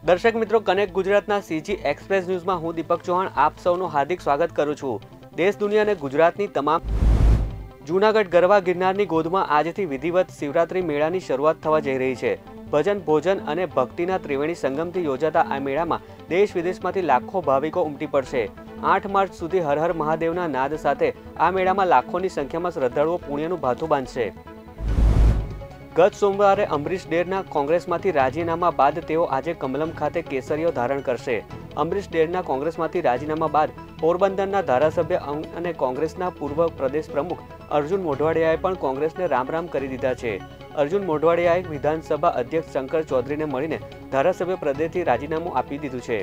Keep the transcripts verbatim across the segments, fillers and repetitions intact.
દર્શક મિત્રો, કનેક્ટ ગુજરાતના સીજી એક્સપ્રેસ ન્યૂઝમાં હું દીપક ચૌહાણ આપ સૌનું હાર્દિક સ્વાગત કરું છું। દેશ દુનિયા અને ગુજરાતની તમામ જૂનાગઢ ગરવા ગિરનારની ગોદમાં આજથી વિધિવત શિવરાત્રી મેળાની શરૂઆત થવા જઈ રહી છે। ભજન, ભોજન અને ભક્તિના ત્રિવેણી સંગમથી યોજાતા આ મેળામાં દેશ વિદેશમાંથી લાખો ભાવિકો ઉમટી પડશે। આઠ માર્ચ સુધી હર હર મહાદેવના નાદ સાથે આ મેળામાં લાખોની સંખ્યામાં શ્રદ્ધાળુઓ પુણ્યનું ભાથું બાંધશે। ગત સોમવારે અમરીશ ડેરના કોંગ્રેસમાંથી રાજીનામા બાદ તેઓ આજે કમલમ ખાતે કેસરીઓ ધારણ કરશે। અમરીશ ડેરના કોંગ્રેસમાંથી રાજીનામા બાદ પોરબંદરના ધારાસભ્ય અને કોંગ્રેસના પૂર્વ પ્રદેશ પ્રમુખ અર્જુન મોઢવાડિયાએ પણ કોંગ્રેસને રામ રામ કરી દીધા છે। અર્જુન મોઢવાડિયાએ વિધાનસભા અધ્યક્ષ શંકર ચૌધરીને મળીને ધારાસભ્ય પદેથી રાજીનામું આપી દીધું છે।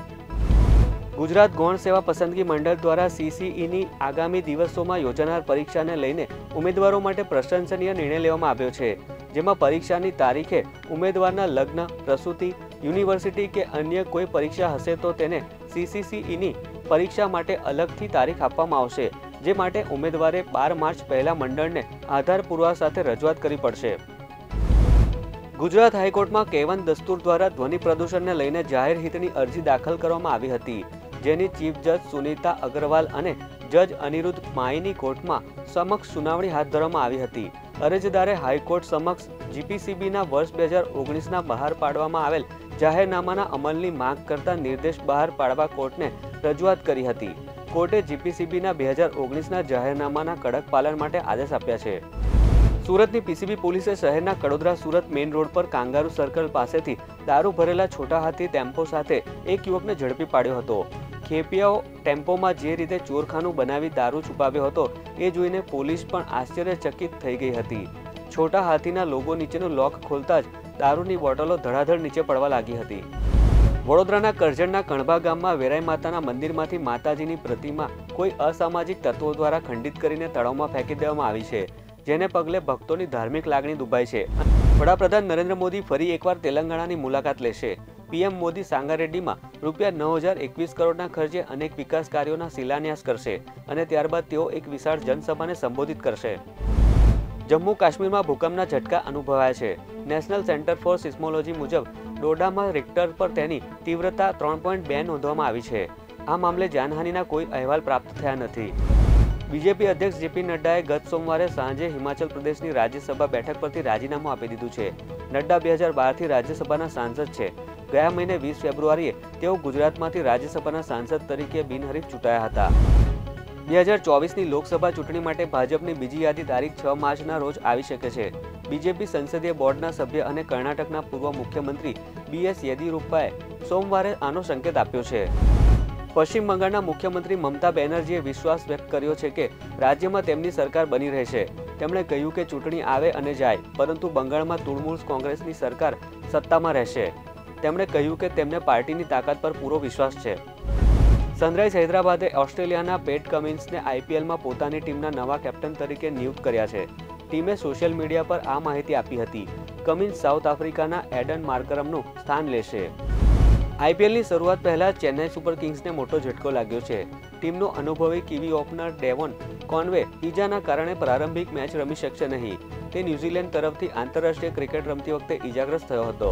ગુજરાત ગૌણ સેવા પસંદગી મંડળ દ્વારા સીસીઈની આગામી દિવસોમાં યોજાનાર પરીક્ષાને લઈને ઉમેદવારો માટે પ્રશંસનીય નિર્ણય લેવામાં આવ્યો છે, જેમાં પરીક્ષાની તારીખે ઉમેદવારના લગ્ન, પ્રસૂતિ, યુનિવર્સિટી કે અન્ય કોઈ પરીક્ષા હશે તો તેને સીસીસીઈની પરીક્ષા માટે અલગથી તારીખ આપવામાં આવશે, જે માટે ઉમેદવારે બાર માર્ચ પહેલા મંડળને આધાર પુરાવા સાથે રજૂઆત કરવી પડશે। ગુજરાત હાઈકોર્ટમાં કેવન દસ્તુર દ્વારા ધ્વનિ પ્રદૂષણને લઈને જાહેર હિતની અરજી દાખલ કરવામાં આવી હતી, જેની ચીફ જજ સુનીતા અગ્રવાલ અને જજ અનિરુદ્ધ માઈની કોર્ટમાં સમક્ષ સુનાવણી હાથ ધરવામાં આવી હતી। અરજદારે હાઈકોર્ટ સમક્ષ જીપીસીબીના વર્ષ બે હજાર ઓગણીસના બહાર પાડવામાં આવેલ જાહેરનામાના અમલની માંગ કરતા નિર્દેશ બહાર પાડવા કોર્ટને રજૂઆત કરી હતી। કોર્ટે જીપીસીબીના બે હજાર ઓગણીસના જાહેરનામાના કડક પાલન માટે આદેશ આપ્યા છે। સુરતની પીસીબી પોલીસે શહેરના કડોદરા સુરત મેઇન રોડ પર કાંગારુ સર્કલ પાસેથી દારૂ ભરેલા છોટા હાથી ટેમ્પો સાથે એક યુવકને ઝડપી પાડ્યો હતો। ખેપિયાઓ ટેમ્પોમાં જે રીતે ચોરખાનું બનાવી દારૂ છુપાવ્યો હતો એ જોઈને પોલીસ પણ આશ્ચર્યચકિત થઈ ગઈ હતી। છોટા હાથીના લોગો નીચેનું લોક ખોલતા જ દારૂની બોટલો ધડાધડ નીચે પડવા લાગી હતી। વડોદરાના કરજણના કણભા ગામમાં વેરાઈ માતાના મંદિરમાંથી માતાજીની પ્રતિમા કોઈ અસામાજિક તત્વો દ્વારા ખંડિત કરીને તળાવમાં ફેંકી દેવામાં આવી છે, જેને પગલે ભક્તોની ધાર્મિક લાગણી દુભાઈ છે। વડાપ્રધાન નરેન્દ્ર મોદી ફરી એકવાર તેલંગાણાની મુલાકાત લેશે। પીએમ મોદી સાંગારેડ્ડીમાં રૂપિયા નવ હજાર એકવીસ કરોડના ખર્ચે અનેક વિકાસ કાર્યોના શિલાન્યાસ કરશે અને ત્યારબાદ તેઓ એક વિશાળ જનસભાને સંબોધિત કરશે। જમ્મુ કાશ્મીરમાં ભૂકંપના ઝટકા અનુભવાયા છે। નેશનલ સેન્ટર ફોર સિસ્મોલોજી મુજબ ડોડામાં રિક્ટર પર તેની તીવ્રતા ત્રણ પોઈન્ટ બે નોંધવામાં આવી છે। આ મામલે જાનહાનિના કોઈ અહેવાલ પ્રાપ્ત થયા નથી। બીજેપી અધ્યક્ષ જેપી નડ્ડાએ ગત સોમવારે સાંજે હિમાચલ પ્રદેશની રાજ્યસભા બેઠક પરથી રાજીનામું આપી દીધું છે। નડ્ડા બે હજાર બારથી રાજ્યસભાના સાંસદ છે। ગયા મહિને વીસ ફેબ્રુઆરીએ તેઓ ગુજરાતમાંથી રાજ્યસભાના સાંસદ તરીકે બિનહરીફ ચૂંટાયા હતા। બે હજાર ચોવીસની લોકસભા ચૂંટણી માટે ભાજપની બીજી યાદી તારીખ છ માર્ચના રોજ આવી શકે છે। બીજેપી સંસદીય બોર્ડના સભ્ય અને કર્ણાટકના પૂર્વ મુખ્યમંત્રી બી એસ યેદિયુરપ્પાએ સોમવારે આનો સંકેત આપ્યો છે। પશ્ચિમ બંગાળના મુખ્યમંત્રી મમતા બેનર્જીએ વિશ્વાસ વ્યક્ત કર્યો છે કે રાજ્યમાં તેમની સરકાર બની રહેશે। તેમણે કહ્યું કે ચૂંટણી આવે અને જાય, પરંતુ બંગાળમાં તૃણમૂલ કોંગ્રેસની સરકાર સત્તામાં રહેશે। તેમણે કહ્યું કે તેમને પાર્ટીની તાકાત પર પૂરો વિશ્વાસ છે। સનરાઇઝ હૈદરાબાદે ઓસ્ટ્રેલિયાના પેટ કમિન્સને આઈપીએલમાં પોતાની ટીમના નવા કેપ્ટન તરીકે નિયુક્ત કર્યા છે। ટીમે સોશિયલ મીડિયા પર આ માહિતી આપી હતી। કમિન્સ સાઉથ આફ્રિકાના એડન માર્કરમનું સ્થાન લેશે। આઈપીએલની શરૂઆત પહેલા ચેન્નાઈ સુપર કિંગ્સને મોટો ઝટકો લાગ્યો છે। ટીમનો અનુભવી કિવી ઓપનર ડેવોન કોનવે ઈજાના કારણે પ્રારંભિક મેચ રમી શકશે નહીં। તે ન્યૂઝીલેન્ડ તરફથી આંતરરાષ્ટ્રીય ક્રિકેટ રમતી વખતે ઈજાગ્રસ્ત થયો હતો।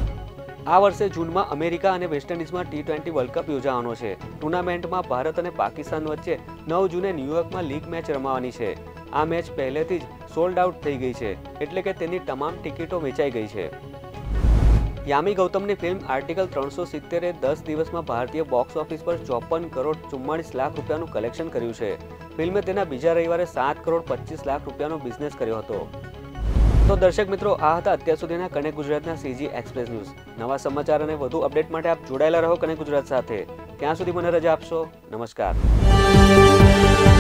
આ વર્ષે જૂનમાં અમેરિકા અને વેસ્ટ ઇન્ડિઝમાં ટી ટ્વેન્ટી વર્લ્ડ કપ યોજાવાનો છે। ટુર્નામેન્ટમાં ભારત અને પાકિસ્તાન વચ્ચે નવ જૂને ન્યૂયોર્કમાં લીગ મેચ રમાવાની છે। આ મેચ પહેલેથી જ સોલ્ડ આઉટ થઈ ગઈ છે, એટલે કે તેની તમામ ટિકિટો વેચાઈ ગઈ છે। યામી ગૌતમની ફિલ્મ આર્ટિકલ ત્રણસો સિત્તેરે દસ દિવસમાં ભારતીય બોક્સ ઓફિસ પર ચોપન કરોડ ચુમ્માળીસ લાખ રૂપિયાનું કલેક્શન કર્યું છે। ફિલ્મે તેના બીજા રવિવારે સાત કરોડ પચીસ લાખ રૂપિયાનો બિઝનેસ કર્યો હતો। તો દર્શક મિત્રો, આ હતા અત્યાર સુધીના કનેક્ટ ગુજરાતના સીજી એક્સપ્રેસ ન્યૂઝ। નવા સમાચાર અને વધુ અપડેટ માટે આપ જોડાયેલા રહો કનેક્ટ ગુજરાત સાથે। ત્યાં સુધી મને રજા આપશો। નમસ્કાર।